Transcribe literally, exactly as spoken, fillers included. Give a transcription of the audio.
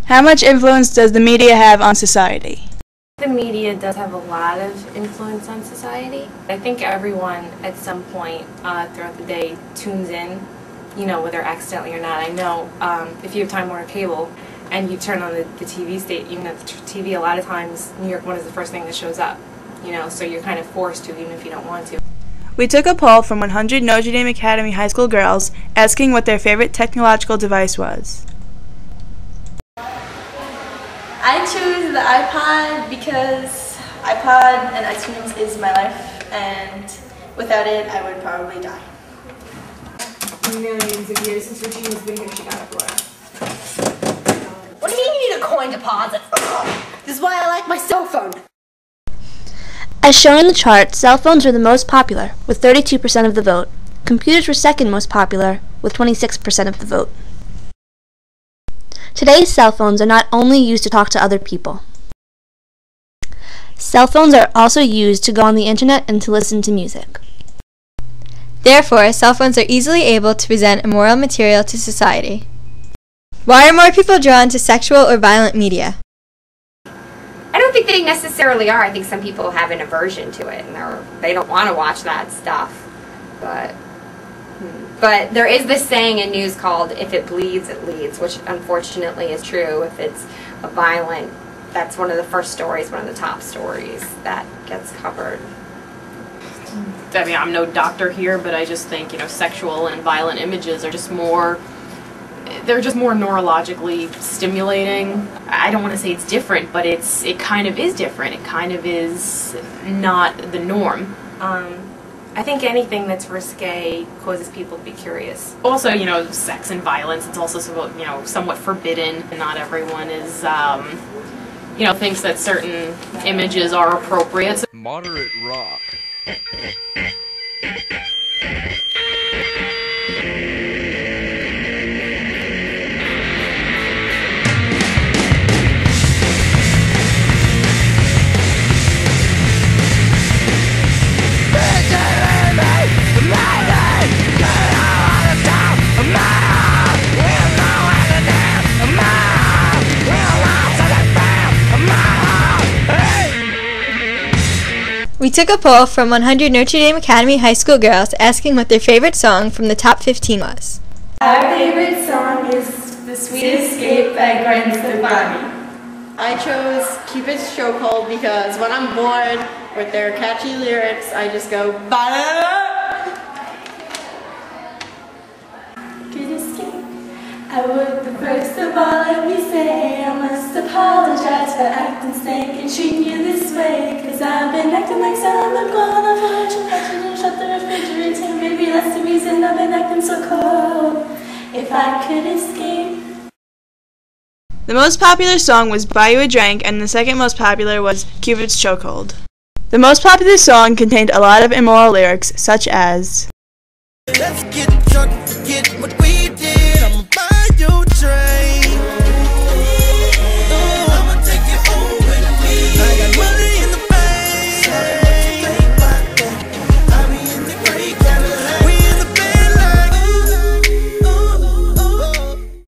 How much influence does the media have on society? The media does have a lot of influence on society. I think everyone at some point uh, throughout the day tunes in, you know, whether accidentally or not. I know um, if you have Time Warner Cable and you turn on the, the T V station, even at the T V, a lot of times New York One is the first thing that shows up, you know, so you're kind of forced to even if you don't want to. We took a poll from one hundred Notre Dame Academy high school girls asking what their favorite technological device was. I choose the iPod because iPod and iTunes is my life, and without it I would probably die. Millions of years since Regina's been here, she got a blur. What do you mean you need a coin deposit? This is why I like my cell phone. As shown in the chart, cell phones were the most popular, with thirty-two percent of the vote. Computers were second most popular, with twenty-six percent of the vote. Today's cell phones are not only used to talk to other people. Cell phones are also used to go on the internet and to listen to music. Therefore, cell phones are easily able to present immoral material to society. Why are more people drawn to sexual or violent media? I don't think they necessarily are. I think some people have an aversion to it and they're, they don't want to watch that stuff. But but there is this saying in news called, if it bleeds, it leads, which unfortunately is true. If it's a violent, that's one of the first stories, one of the top stories that gets covered. I mean, I'm no doctor here, but I just think, you know, sexual and violent images are just more, they're just more neurologically stimulating. I don't want to say it's different, but it's it kind of is different. It kind of is not the norm. Um, I think anything that's risque causes people to be curious. Also, you know, sex and violence, it's also, you know, somewhat forbidden. Not everyone is, um, you know, thinks that certain images are appropriate. Moderate rock. We took a poll from one hundred Notre Dame Academy high school girls asking what their favorite song from the top fifteen was. Our favorite song is The Sweet Escape by Gwen Stefani. I chose Cupid's Chokehold because when I'm bored with their catchy lyrics, I just go ba-da-da-da. Could escape. I would, but first of all, let me say I must apologize for acting stank and treating you this way. Cause I've been acting like Santa Claus. I've heard you touching and shut the refrigerator. Maybe that's the reason I've been acting so cold. If I could escape. The most popular song was Buy You a Drink, and the second most popular was Cupid's Chokehold. The most popular song contained a lot of immoral lyrics, such as, "Let's get drunk, get